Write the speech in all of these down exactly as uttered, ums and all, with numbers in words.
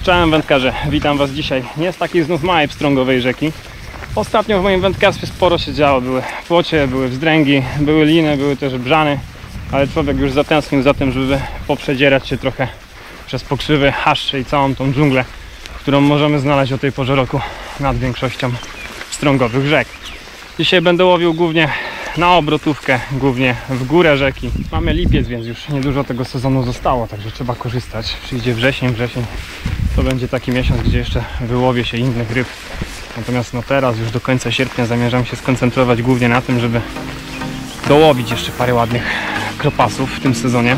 Czołem wędkarze, witam Was dzisiaj nie z takiej znów małej pstrągowej rzeki. Ostatnio w moim wędkarstwie sporo się działo, były płocie, były wzdręgi, były liny, były też brzany, ale człowiek już zatęsknił za tym, żeby poprzedzierać się trochę przez pokrzywy, haszcze i całą tą dżunglę, którą możemy znaleźć o tej porze roku nad większością pstrągowych rzek. Dzisiaj będę łowił głównie na obrotówkę, głównie w górę rzeki. Mamy lipiec, więc już niedużo tego sezonu zostało, także trzeba korzystać. Przyjdzie wrzesień, wrzesień to będzie taki miesiąc, gdzie jeszcze wyłowię się innych ryb. Natomiast no teraz już do końca sierpnia zamierzam się skoncentrować głównie na tym, żeby dołowić jeszcze parę ładnych kropasów w tym sezonie.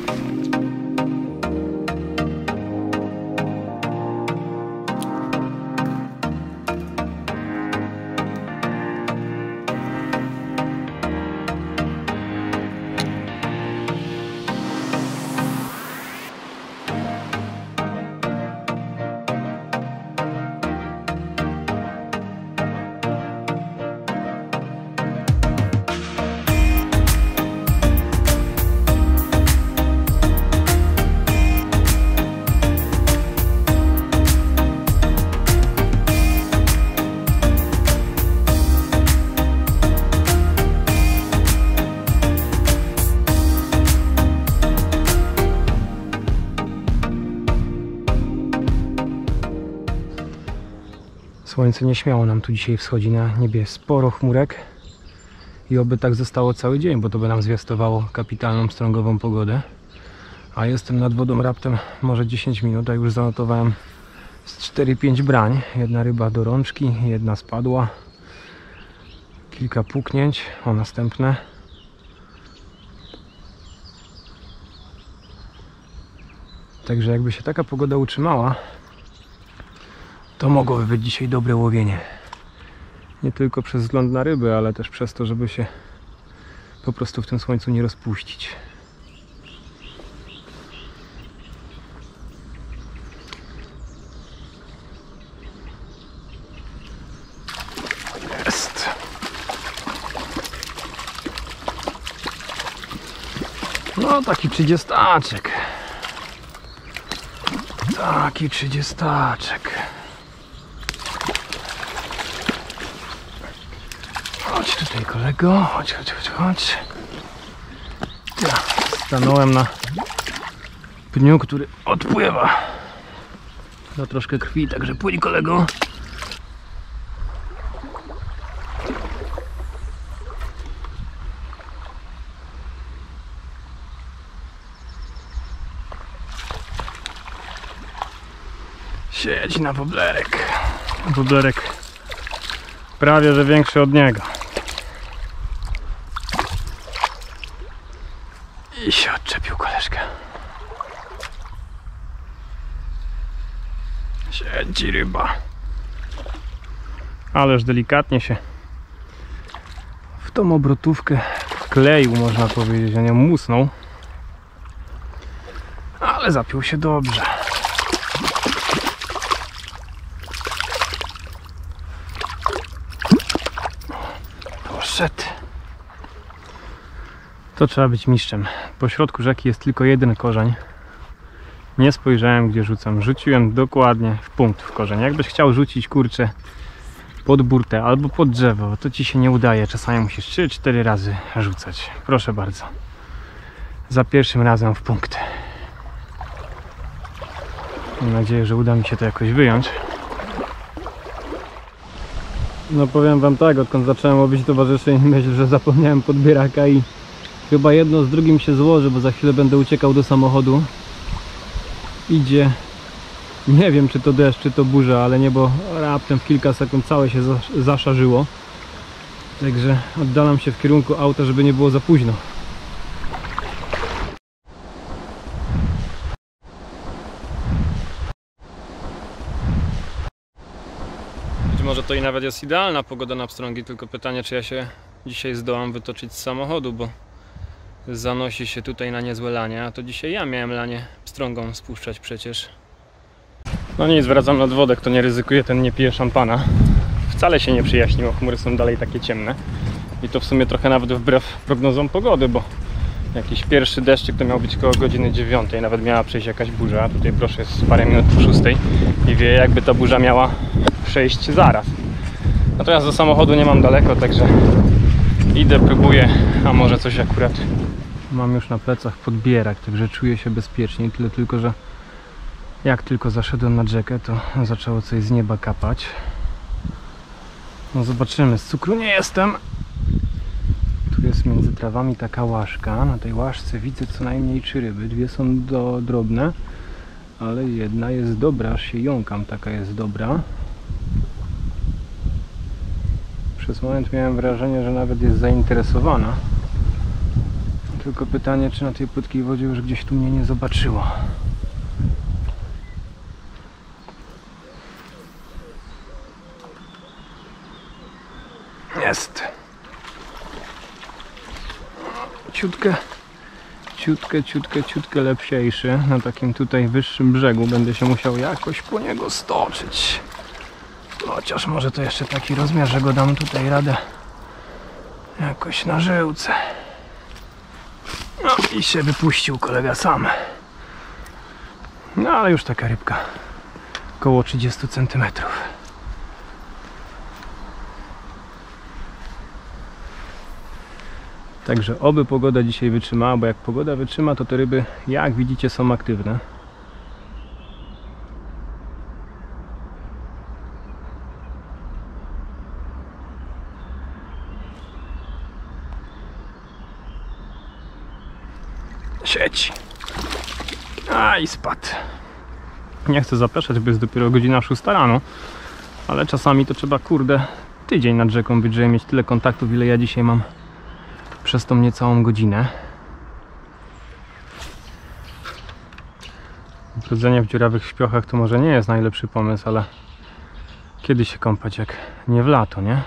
Słońce nieśmiało nam tu dzisiaj wschodzi, na niebie sporo chmurek i oby tak zostało cały dzień, bo to by nam zwiastowało kapitalną pstrągową pogodę. A jestem nad wodą raptem może dziesięć minut, a już zanotowałem z cztery pięć brań. Jedna ryba do rączki, jedna spadła, kilka puknięć, o następne. Także jakby się taka pogoda utrzymała, to mogłoby być dzisiaj dobre łowienie. Nie tylko przez wzgląd na ryby, ale też przez to, żeby się po prostu w tym słońcu nie rozpuścić. Jest! No taki trzydziestaczek. Taki trzydziestaczek. Chodź tutaj, kolego, chodź, chodź, chodź, chodź. Ja stanąłem na pniu, który odpływa. No troszkę krwi, także płyń, kolego. Siedź na woblerek. Woblerek prawie że większy od niego. I się odczepił koleżka. Siedzi ryba. Ależ delikatnie się w tą obrotówkę wkleił, można powiedzieć, a nie musnął. Ale zapiął się dobrze. Poszedł. To trzeba być mistrzem. Po środku rzeki jest tylko jeden korzeń. Nie spojrzałem, gdzie rzucam. Rzuciłem dokładnie w punkt w korzeń. Jakbyś chciał rzucić, kurczę, pod burtę albo pod drzewo, to ci się nie udaje. Czasami musisz trzy cztery razy rzucać. Proszę bardzo. Za pierwszym razem w punkt. Mam nadzieję, że uda mi się to jakoś wyjąć. No powiem wam tak, odkąd zacząłem łowić towarzyszy, myślę, że zapomniałem podbieraka i chyba jedno z drugim się złoży, bo za chwilę będę uciekał do samochodu. Idzie, nie wiem czy to deszcz, czy to burza, ale niebo raptem w kilka sekund całe się zaszarzyło. Także oddalam się w kierunku auta, żeby nie było za późno. Być może to i nawet jest idealna pogoda na pstrągi, tylko pytanie, czy ja się dzisiaj zdołam wytoczyć z samochodu, bo zanosi się tutaj na niezłe lanie, a to dzisiaj ja miałem lanie pstrągą spuszczać przecież. No nic, wracam nad wodę, kto nie ryzykuje, ten nie pije szampana. Wcale się nie przyjaśniło, chmury są dalej takie ciemne. I to w sumie trochę nawet wbrew prognozom pogody, bo Jakiś pierwszy deszczyk to miał być koło godziny dziewiątej, nawet miała przejść jakaś burza, a tutaj proszę jest parę minut po szóstej i wie, jakby ta burza miała przejść zaraz. Natomiast do samochodu nie mam daleko, także idę, próbuję, a może coś akurat mam już na plecach podbierak, także czuję się bezpiecznie. Tyle tylko, że jak tylko zaszedłem na rzekę, to zaczęło coś z nieba kapać. No zobaczymy, z cukru nie jestem. Tu jest między trawami taka łaszka. Na tej łaszce widzę co najmniej trzy ryby. Dwie są do, drobne, ale jedna jest dobra, aż się jąkam, taka jest dobra. Przez moment miałem wrażenie, że nawet jest zainteresowana. Tylko pytanie, czy na tej płytkiej wodzie już gdzieś tu mnie nie zobaczyło. Jest. Ciutkę, ciutkę, ciutkę, ciutkę lepsiejszy. Na takim tutaj wyższym brzegu będę się musiał jakoś po niego stoczyć. Chociaż może to jeszcze taki rozmiar, że go dam tutaj radę jakoś na żyłce. No i się wypuścił kolega sam. No ale już taka rybka. Koło trzydzieści centymetrów. Także oby pogoda dzisiaj wytrzymała, bo jak pogoda wytrzyma, to te ryby, jak widzicie, są aktywne. Sieć. A i spadł. Nie chcę zapraszać, bo jest dopiero godzina szósta rano, ale czasami to trzeba, kurde, tydzień nad rzeką być, żeby mieć tyle kontaktów, ile ja dzisiaj mam przez tą niecałą godzinę. Brodzenie w dziurawych śpiochach to może nie jest najlepszy pomysł, ale kiedy się kąpać, jak nie w lato, nie?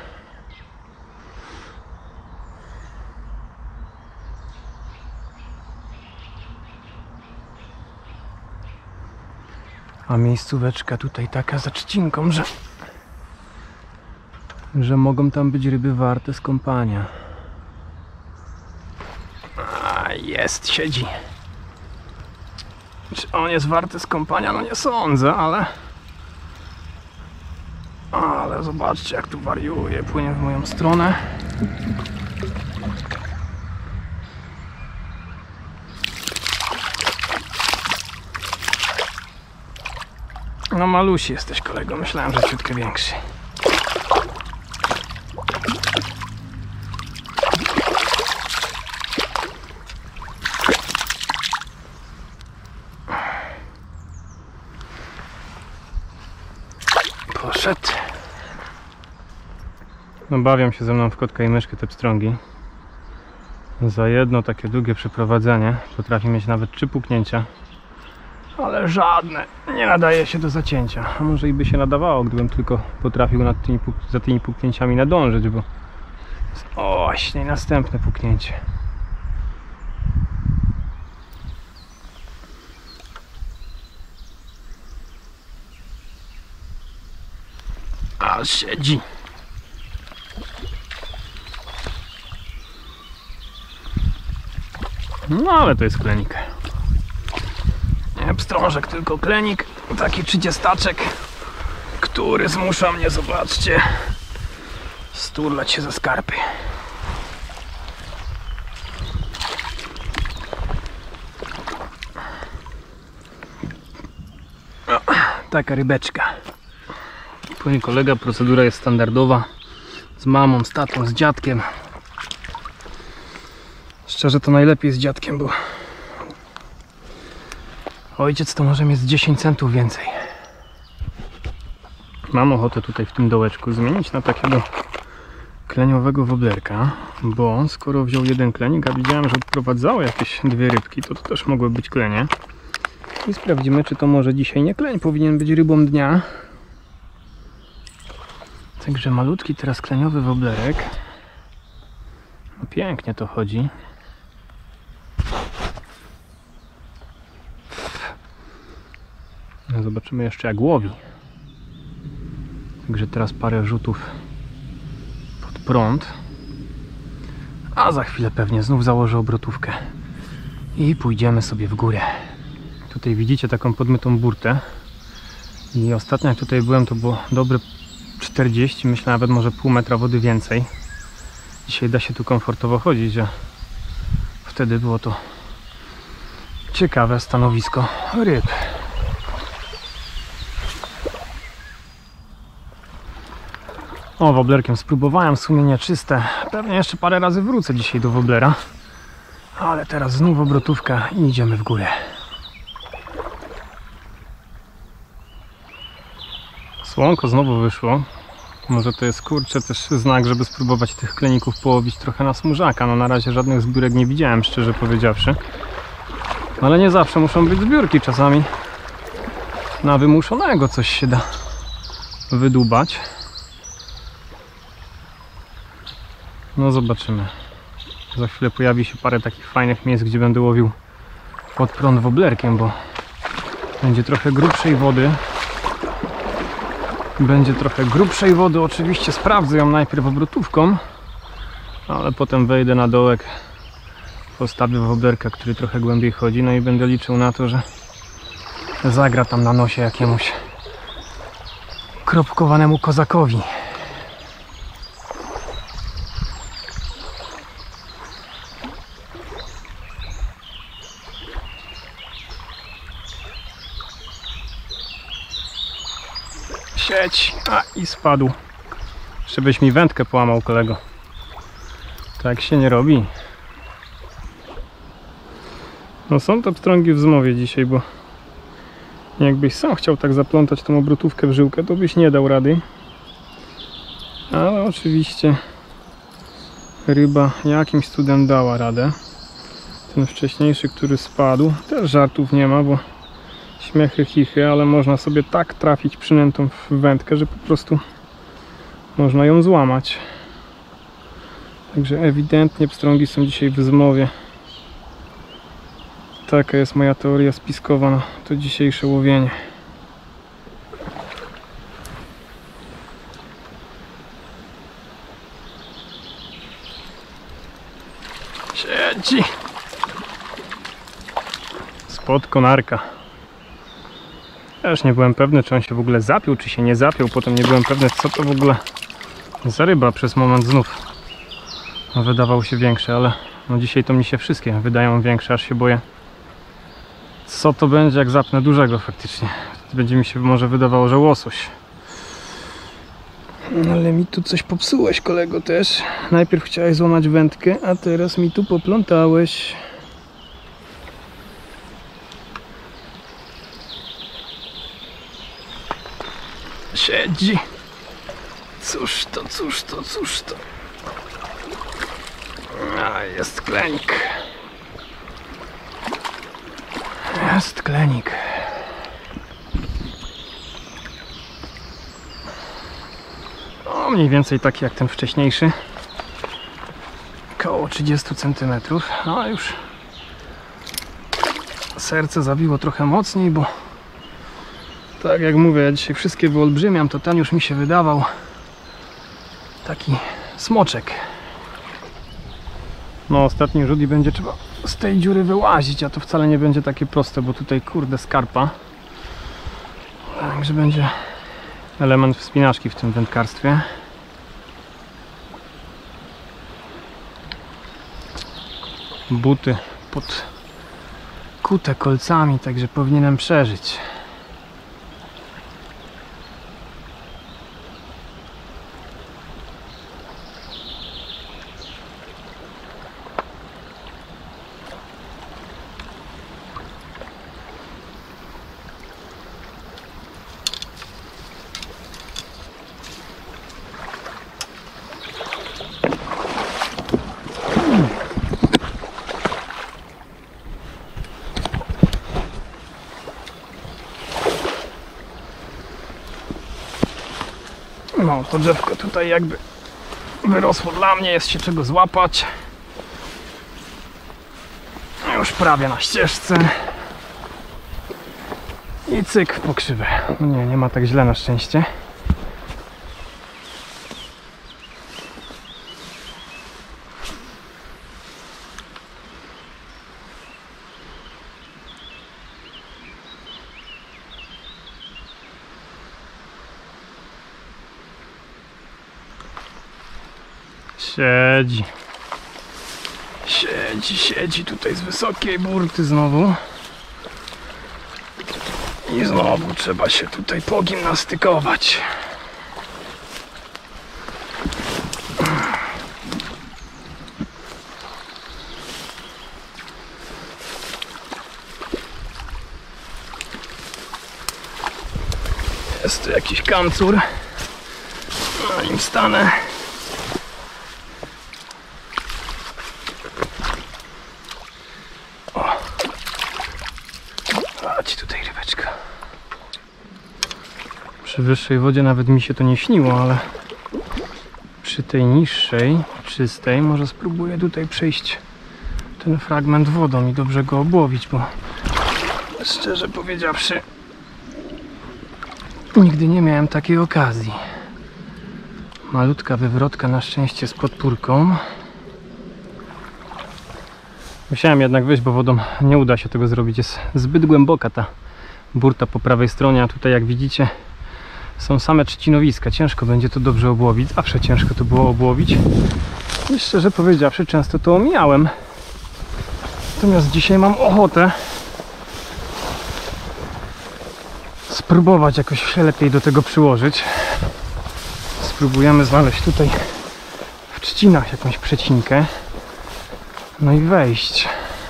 A miejscóweczka tutaj taka za trzcinką, że że mogą tam być ryby warte skąpania. A jest, siedzi. Czy on jest warty skąpania? No nie sądzę, ale ale zobaczcie, jak tu wariuje, płynie w moją stronę. No malusi jesteś, kolego, myślałem, że ciutkę większy. Poszedł. No bawią się ze mną w kotka i myszkę te pstrągi. Za jedno takie długie przeprowadzenie potrafi mieć nawet trzy puknięcia. Ale żadne nie nadaje się do zacięcia. A może i by się nadawało, gdybym tylko potrafił nad tymi, za tymi puknięciami nadążyć, bo o, właśnie następne puknięcie. A siedzi. No ale to jest klenik. Nie pstrążek, tylko klenik. Taki trzydziestaczek, który zmusza mnie, zobaczcie, sturlać się ze skarpy. O, taka rybeczka. Płynie kolega, procedura jest standardowa. Z mamą, z tatą, z dziadkiem. Szczerze to najlepiej z dziadkiem, bo ojciec to może mieć dziesięć centów więcej. Mam ochotę tutaj w tym dołeczku zmienić na takiego kleniowego woblerka, bo skoro wziął jeden klenik, a widziałem, że odprowadzało jakieś dwie rybki, to to też mogły być klenie. I sprawdzimy, czy to może dzisiaj nie kleń powinien być rybą dnia. Także malutki teraz kleniowy woblerek. No pięknie to chodzi. No zobaczymy jeszcze, jak łowi. Także teraz parę rzutów pod prąd. A za chwilę pewnie znów założę obrotówkę I pójdziemy sobie w górę. Tutaj widzicie taką podmytą burtę. I ostatnio jak tutaj byłem, to było dobre czterdzieści, myślę nawet może pół metra wody więcej. Dzisiaj da się tu komfortowo chodzić, a wtedy było to ciekawe stanowisko ryb. O, woblerkiem spróbowałem, sumienie czyste. Pewnie jeszcze parę razy wrócę dzisiaj do woblera. Ale teraz znów obrotówka i idziemy w górę. Słonko znowu wyszło. Może to jest, kurczę, też znak, żeby spróbować tych kleników połowić trochę na smużaka. No na razie żadnych zbiórek nie widziałem, szczerze powiedziawszy. Ale nie zawsze muszą być zbiórki. Czasami na wymuszonego coś się da wydłubać. No zobaczymy. Za chwilę pojawi się parę takich fajnych miejsc, gdzie będę łowił pod prąd woblerkiem, bo będzie trochę grubszej wody. Będzie trochę grubszej wody, oczywiście sprawdzę ją najpierw obrotówką, ale potem wejdę na dołek, postawię woblerka, który trochę głębiej chodzi, no i będę liczył na to, że zagra tam na nosie jakiemuś kropkowanemu kozakowi. Sieć, a i spadł. Jeszcze byś mi wędkę połamał, kolego. Tak się nie robi. No są to pstrągi w zmowie dzisiaj, bo jakbyś sam chciał tak zaplątać tą obrotówkę w żyłkę, to byś nie dał rady. Ale oczywiście ryba jakimś cudem dała radę. Ten wcześniejszy, który spadł, też żartów nie ma, bo śmiechy, chichy, ale można sobie tak trafić przynętą w wędkę, że po prostu można ją złamać. Także ewidentnie pstrągi są dzisiaj w zmowie. Taka jest moja teoria spiskowa na to dzisiejsze łowienie. Siedzi! Spod konarka. Też nie byłem pewny, czy on się w ogóle zapiął, czy się nie zapiął. Potem nie byłem pewny, co to w ogóle za ryba. Przez moment znów wydawał się większy, ale no dzisiaj to mi się wszystkie wydają większe, aż się boję, co to będzie, jak zapnę dużego faktycznie. Wtedy będzie mi się może wydawało, że łosoś. Ale mi tu coś popsułeś, kolego, też. Najpierw chciałeś złamać wędkę, a teraz mi tu poplątałeś. Siedzi. Cóż to, cóż to, cóż to. A, jest klenik. Jest klenik. No, mniej więcej taki jak ten wcześniejszy. Koło trzydzieści centymetrów. No już serce zabiło trochę mocniej, bo tak jak mówię, ja dzisiaj wszystkie wyolbrzymiam, to ten już mi się wydawał taki smoczek. No ostatni rzut i będzie trzeba z tej dziury wyłazić, a to wcale nie będzie takie proste, bo tutaj kurde skarpa. Także będzie element wspinaczki w tym wędkarstwie. Buty pod kute kolcami, także powinienem przeżyć. No, to drzewko tutaj jakby wyrosło dla mnie, jest się czego złapać. Już prawie na ścieżce. I cyk w pokrzywę. No nie, nie ma tak źle na szczęście. Siedzi. Siedzi, siedzi tutaj z wysokiej burty znowu. I znowu trzeba się tutaj pogimnastykować. Jest tu jakiś kancur. Na nim stanę. O. Chodź tutaj, rybeczka. Przy wyższej wodzie nawet mi się to nie śniło, ale przy tej niższej, czystej, może spróbuję tutaj przejść ten fragment wodą i dobrze go obłowić, bo szczerze powiedziawszy nigdy nie miałem takiej okazji. Malutka wywrotka na szczęście z podpórką. Musiałem jednak wyjść, bo wodą nie uda się tego zrobić. Jest zbyt głęboka ta burta po prawej stronie, a tutaj jak widzicie są same trzcinowiska. Ciężko będzie to dobrze obłowić. Zawsze ciężko to było obłowić. I szczerze powiedziawszy często to omijałem. Natomiast dzisiaj mam ochotę spróbować jakoś się lepiej do tego przyłożyć. Spróbujemy znaleźć tutaj w trzcinach jakąś przecinkę. No i wejść.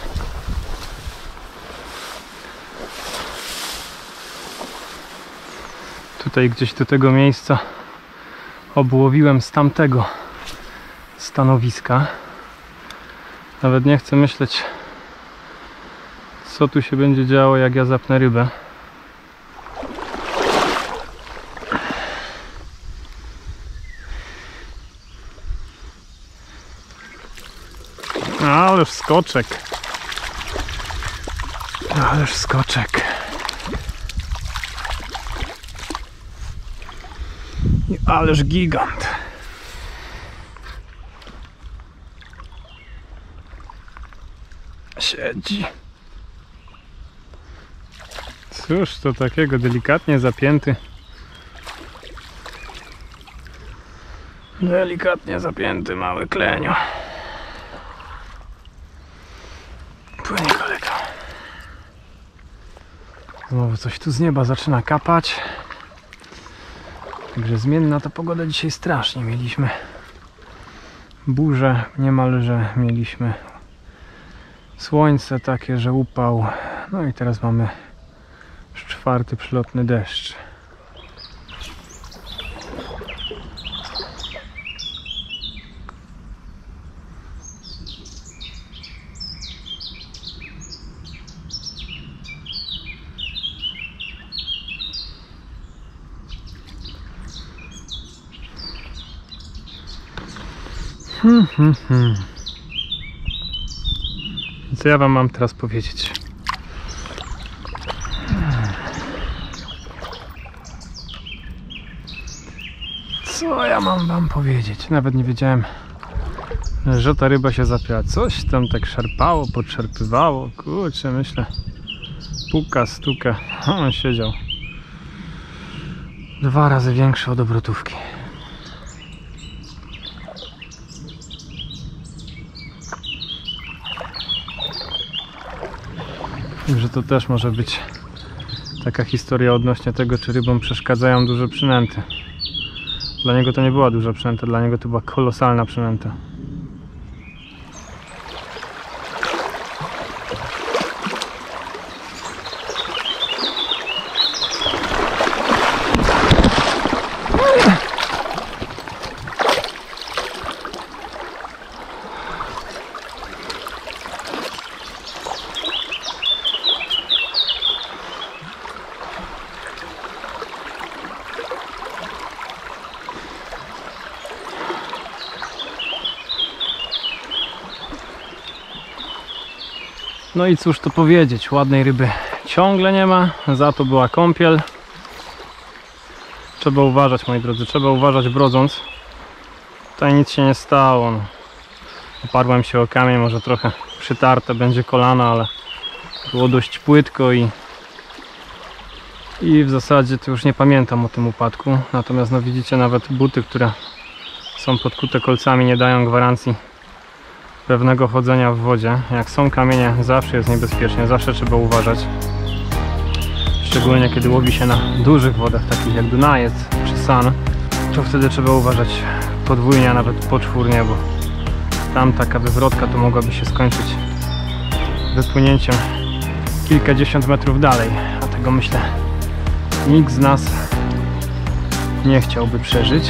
Tutaj gdzieś do tego miejsca obłowiłem z tamtego stanowiska. Nawet nie chcę myśleć, co tu się będzie działo, jak ja zapnę rybę. Ależ skoczek. Ależ skoczek. I ależ gigant. Siedzi. Cóż to takiego, delikatnie zapięty. Delikatnie zapięty mały klenio. Płynie kolega. Znowu coś tu z nieba zaczyna kapać. Także zmienna ta pogoda dzisiaj strasznie. Mieliśmy burzę niemalże, mieliśmy słońce takie, że upał. No i teraz mamy już czwarty przylotny deszcz. Hmm, hmm, hmm. Co ja wam mam teraz powiedzieć? Co ja mam wam powiedzieć? Nawet nie wiedziałem, że ta ryba się zapięła. Coś tam tak szarpało, podszarpywało. Kurczę, myślę. Puka, stuka. On siedział. Dwa razy większy od obrotówki. Także to też może być taka historia odnośnie tego, czy rybom przeszkadzają duże przynęty. Dla niego to nie była duża przynęta, dla niego to była kolosalna przynęta. No i cóż to powiedzieć, ładnej ryby ciągle nie ma, za to była kąpiel. Trzeba uważać, moi drodzy, trzeba uważać brodząc. Tutaj nic się nie stało. No. Oparłem się o kamień, może trochę przytarte będzie kolana, ale było dość płytko i i w zasadzie to już nie pamiętam o tym upadku. Natomiast no widzicie, nawet buty, które są podkute kolcami, nie dają gwarancji pewnego chodzenia w wodzie. Jak są kamienie, zawsze jest niebezpiecznie, zawsze trzeba uważać. Szczególnie kiedy łowi się na dużych wodach, takich jak Dunajec czy San, to wtedy trzeba uważać podwójnie, a nawet poczwórnie, bo tam taka wywrotka to mogłaby się skończyć wypłynięciem kilkadziesiąt metrów dalej, a tego myślę nikt z nas nie chciałby przeżyć.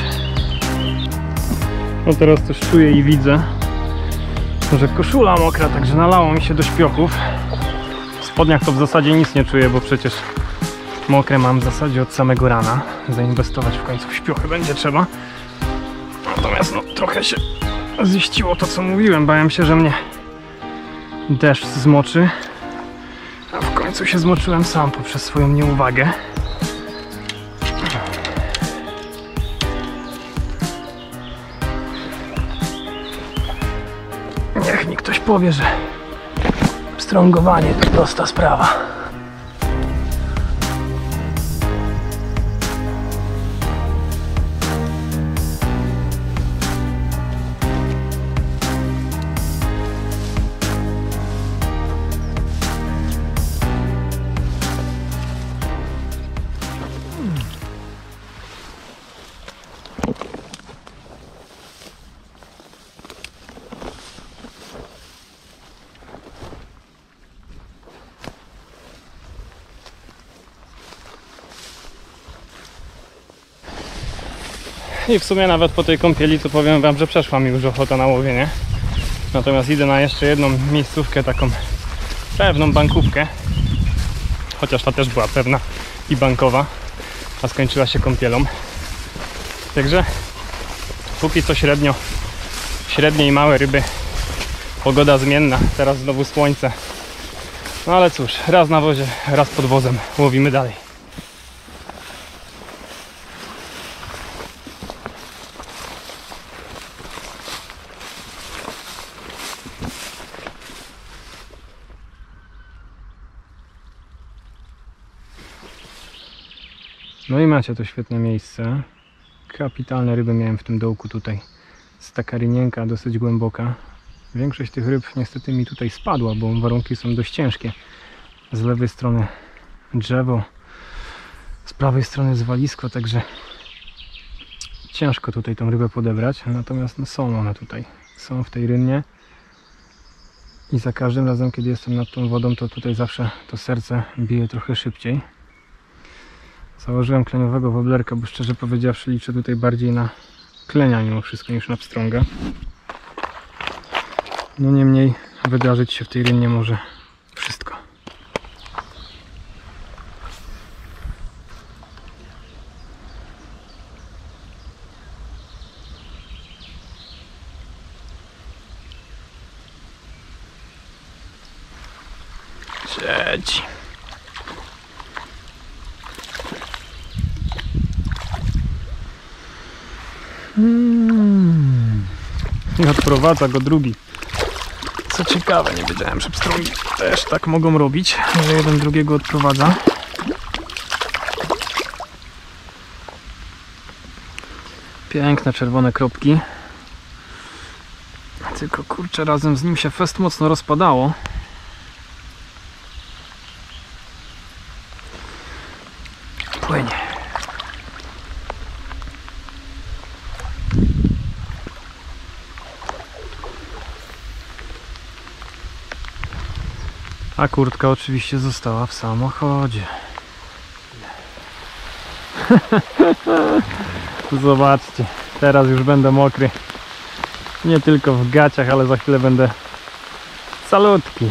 No teraz też czuję i widzę, że koszula mokra, także nalało mi się do śpiochów. W spodniach to w zasadzie nic nie czuję, bo przecież mokre mam w zasadzie od samego rana. Zainwestować w końcu w śpiochy będzie trzeba. Natomiast no trochę się ziściło to, co mówiłem. Bałem się, że mnie deszcz zmoczy, a w końcu się zmoczyłem sam poprzez swoją nieuwagę. Niech mi ktoś powie, że pstrągowanie to prosta sprawa. I w sumie nawet po tej kąpieli to powiem wam, że przeszła mi już ochota na łowienie. Natomiast idę na jeszcze jedną miejscówkę, taką pewną bankówkę. Chociaż ta też była pewna i bankowa, a skończyła się kąpielą. Także póki co średnio, średnie i małe ryby. Pogoda zmienna, teraz znowu słońce. No ale cóż, raz na wozie, raz pod wozem. Łowimy dalej. No i macie to świetne miejsce. Kapitalne ryby miałem w tym dołku tutaj. Jest taka rynienka dosyć głęboka. Większość tych ryb niestety mi tutaj spadła, bo warunki są dość ciężkie. Z lewej strony drzewo, z prawej strony zwalisko, także ciężko tutaj tą rybę podebrać. Natomiast no, są one tutaj. Są w tej rynnie. I za każdym razem, kiedy jestem nad tą wodą, to tutaj zawsze to serce bije trochę szybciej. Założyłem kleniowego woblerka, bo szczerze powiedziawszy liczę tutaj bardziej na klenia mimo wszystko niż na pstrąga. No niemniej wydarzyć się w tej rynnie może wszystko. Siedź. Hmm. I odprowadza go drugi. Co ciekawe, nie wiedziałem, że pstrągi też tak mogą robić, że jeden drugiego odprowadza. Piękne czerwone kropki. Tylko kurczę, razem z nim się fest mocno rozpadało. Płynie. A kurtka oczywiście została w samochodzie. Zobaczcie, teraz już będę mokry. Nie tylko w gaciach, ale za chwilę będę calutki.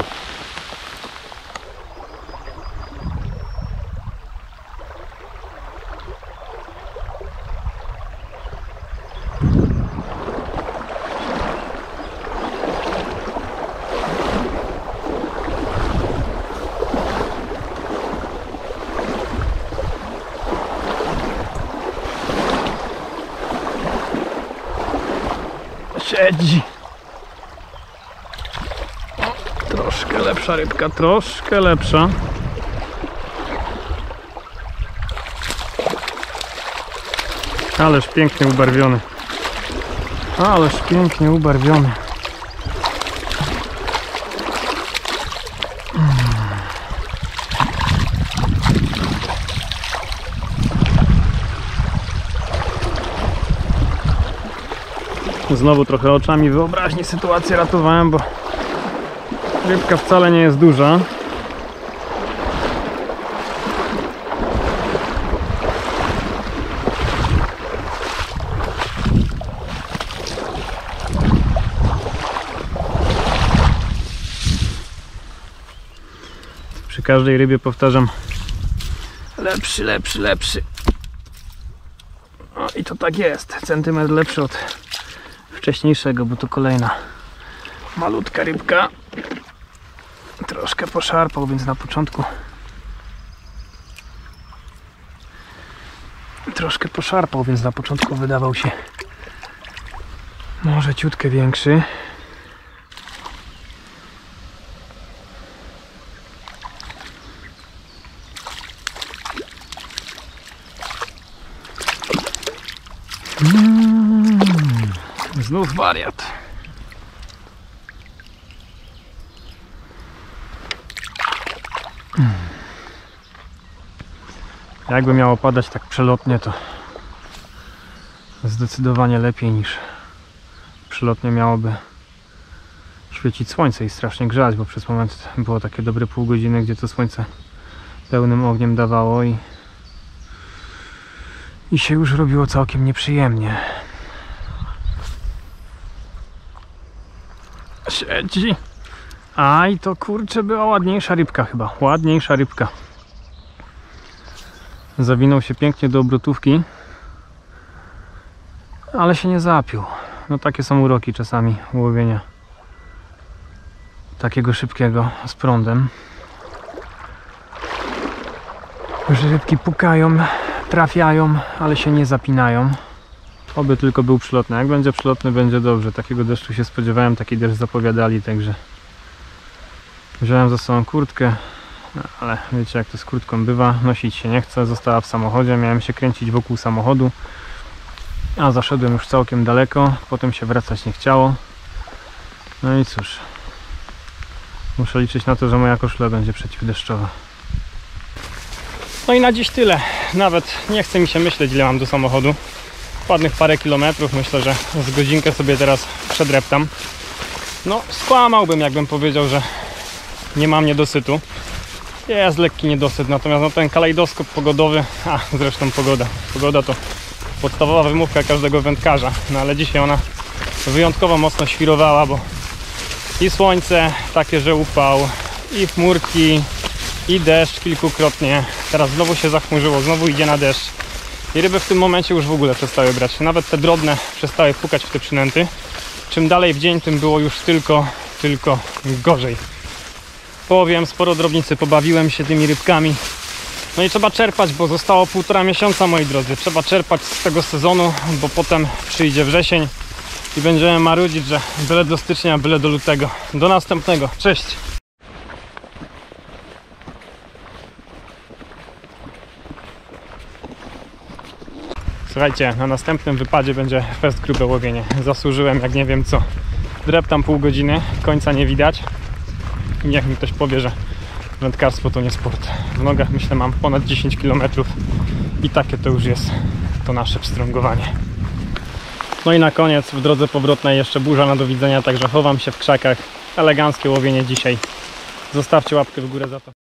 Siedzi. O, troszkę lepsza rybka, troszkę lepsza. Ależ pięknie ubarwiony. Ależ pięknie ubarwiony. Znowu trochę oczami wyobraźni sytuację ratowałem, bo rybka wcale nie jest duża. Przy każdej rybie powtarzam: lepszy, lepszy, lepszy. O, i to tak jest. Centymetr lepszy od wcześniejszego, bo to kolejna malutka rybka. Troszkę poszarpał, więc na początku troszkę poszarpał, więc na początku wydawał się może ciutkę większy. Mm, znów wariat. Hmm. Jakby miało padać tak przelotnie, to zdecydowanie lepiej niż przelotnie miałoby świecić słońce i strasznie grzać, bo przez moment było takie dobre pół godziny, gdzie to słońce pełnym ogniem dawało i I się już robiło całkiem nieprzyjemnie. Siedzi. A i to kurczę była ładniejsza rybka chyba. Ładniejsza rybka. Zawinął się pięknie do obrotówki, ale się nie zapił. No takie są uroki czasami łowienia takiego szybkiego z prądem. Że rybki pukają, trafiają, ale się nie zapinają. Oby tylko był przylotny. Jak będzie przylotny, będzie dobrze. Takiego deszczu się spodziewałem, taki deszcz zapowiadali, także wziąłem ze sobą kurtkę, ale wiecie jak to z kurtką bywa, nosić się nie chce, została w samochodzie, miałem się kręcić wokół samochodu, a zaszedłem już całkiem daleko, potem się wracać nie chciało. No i cóż, muszę liczyć na to, że moja koszula będzie przeciwdeszczowa. No i na dziś tyle. Nawet nie chce mi się myśleć, ile mam do samochodu. Ładnych parę kilometrów. Myślę, że z godzinkę sobie teraz przedreptam. No, skłamałbym, jakbym powiedział, że nie mam niedosytu. Jest lekki niedosyt, natomiast no, ten kalejdoskop pogodowy, a zresztą pogoda. Pogoda to podstawowa wymówka każdego wędkarza. No ale dzisiaj ona wyjątkowo mocno świrowała, bo i słońce takie, że upał, i chmurki, i deszcz kilkukrotnie. Teraz znowu się zachmurzyło, znowu idzie na deszcz. I ryby w tym momencie już w ogóle przestały brać. Nawet te drobne przestały pukać w te przynęty. Czym dalej w dzień, tym było już tylko, tylko gorzej. Powiem, sporo drobnicy, pobawiłem się tymi rybkami. No i trzeba czerpać, bo zostało półtora miesiąca, moi drodzy. Trzeba czerpać z tego sezonu, bo potem przyjdzie wrzesień i będziemy marudzić, że byle do stycznia, byle do lutego. Do następnego. Cześć! Słuchajcie, na następnym wypadzie będzie fest grube łowienie. Zasłużyłem jak nie wiem co. Dreptam pół godziny, końca nie widać. I niech mi ktoś powie, że wędkarstwo to nie sport. W nogach myślę mam ponad dziesięć kilometrów i takie to już jest to nasze pstrągowanie. No i na koniec w drodze powrotnej jeszcze burza na do widzenia, także chowam się w krzakach. Eleganckie łowienie dzisiaj. Zostawcie łapkę w górę za to.